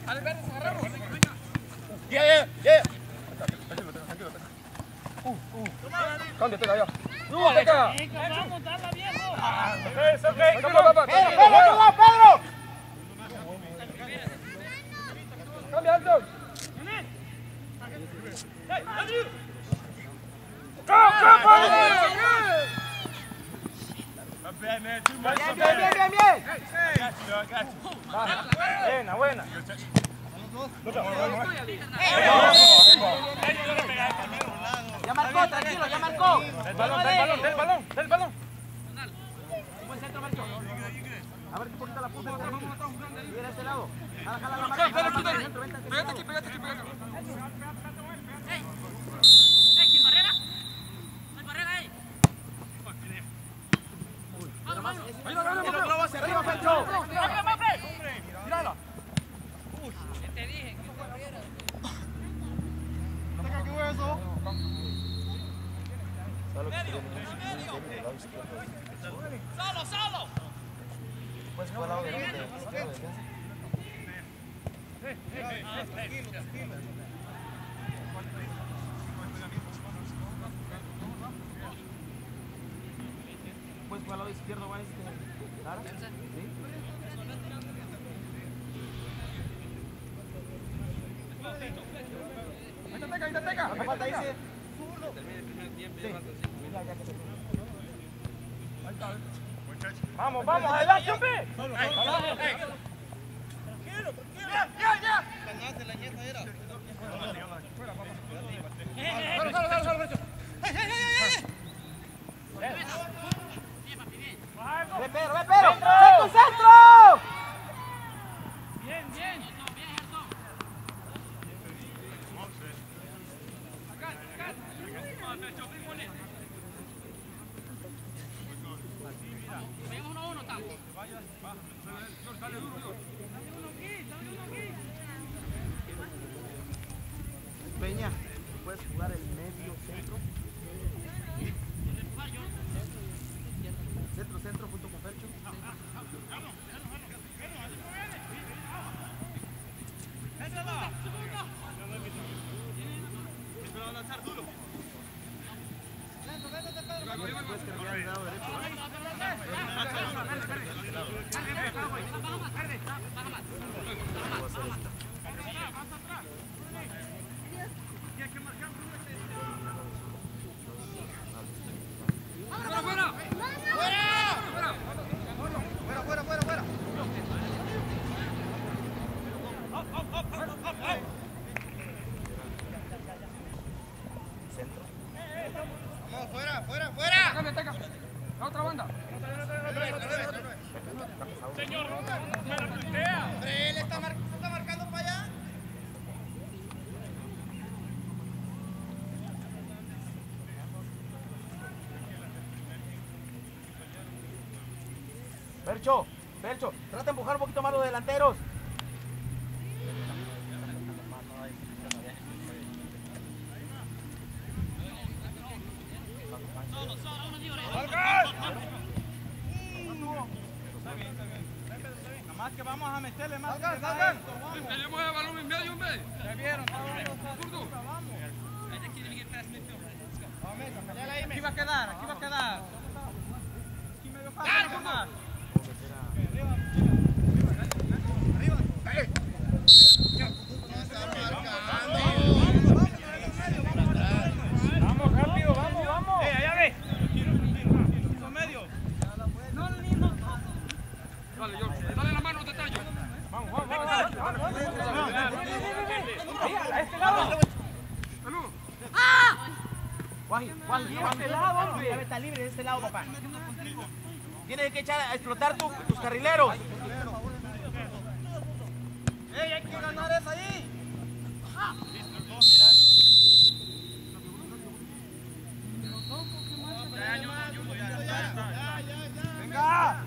Yeah. Cámbiate allá. Vamos, dale, viejo. Pedro. Cambia, Anton. Bien. Buena. Ya marcó, tranquilo, ya marcó. Del balón. Un buen centro, Marco. A ver qué poquito la punta. Mira este lado. Jala la marca. Pégate aquí. ¿Sin barrera? ¿No hay barrera ahí? Hacia arriba, Felcho. Mírala. Te dije. ¿Qué fue eso? Solo. Pues fue al lado de defensa. Pues fue al lado izquierdo, va ¿Lara? Sí. Ahí te pega. ¿Cuánto falta, dice? Vamos, adelante, hombre. Ya. La nieta era. Ve, Pedro. ¡Centro! Bien. Vemos 1-1, estamos. Peña, puedes jugar el medio centro. Centro, junto con Felcho. Puedes cargar el lado derecho. Ataca. La otra banda. Señor, Él está marcando para allá. Felcho, trata de empujar un poquito más los delanteros. Nada más que vamos a meterle más. Tenemos el balón en medio, hombre. ¿Ya vieron? Zurdo. Aquí va a quedar. Aquí medio fácil. Más. Vamos, rápido, vamos. Allá ve. Los medios. Dale, George. Dale la mano, detalle. Vamos. A este lado. Salud. Guaji, a este lado, hombre. Está libre de este lado, papá. Tienes que echar a explotar tus carrileros. Hay que ganar esa ahí. Venga.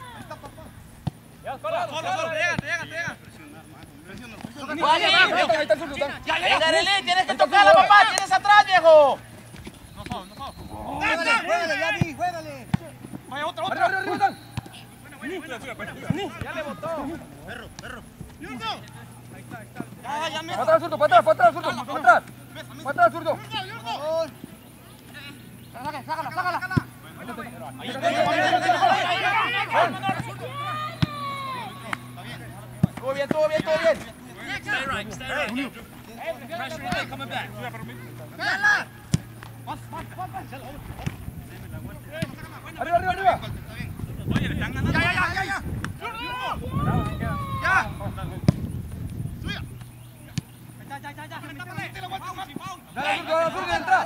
Ahí está zurdo. Venga, Arely, tienes que tocarla, papá. Tienes atrás, viejo. Juégale, ya vi, juégale. Vaya, otra. Arriba. Ya le botó. Ya me. Para atrás, zurdo, para atrás, zurdo. Para atrás, zurdo. Sácala. Todo bien. Stay right, stay right. Pressure away, coming back. Arriba. Oye, le están ganando. Dale, zurdo, entra.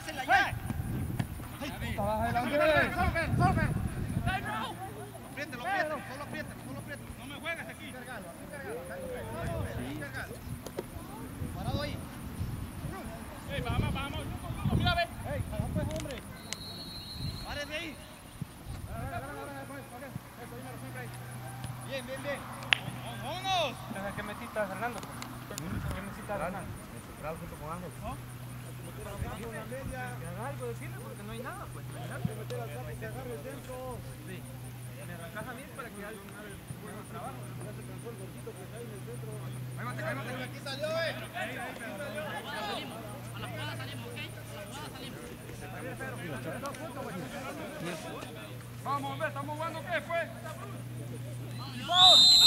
Baja adelante. No me juegues aquí. Vamos. Mira, ve. Párese ahí. Bien. Vámonos. ¿Qué metiste a Fernando? ¿Qué metiste a Fernando? Junto con Ángel. Que haga algo, decirle, porque no hay nada, pues. Sí. Me arrancas a mí para que haga un buen trabajo. Ahí Aquí salió, Vamos, estamos jugando, ¿qué fue? Vamos.